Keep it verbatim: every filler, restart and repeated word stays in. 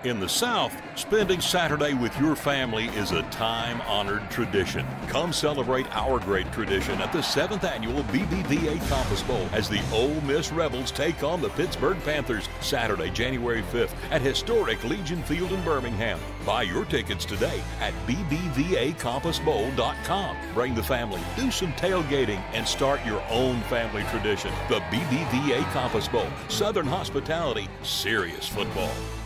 In the South, spending Saturday with your family is a time-honored tradition. Come celebrate our great tradition at the seventh Annual B B V A Compass Bowl as the Ole Miss Rebels take on the Pittsburgh Panthers Saturday, January fifth at historic Legion Field in Birmingham. Buy your tickets today at B B V A compass bowl dot com. Bring the family, do some tailgating, and start your own family tradition. The B B V A Compass Bowl, Southern hospitality, serious football.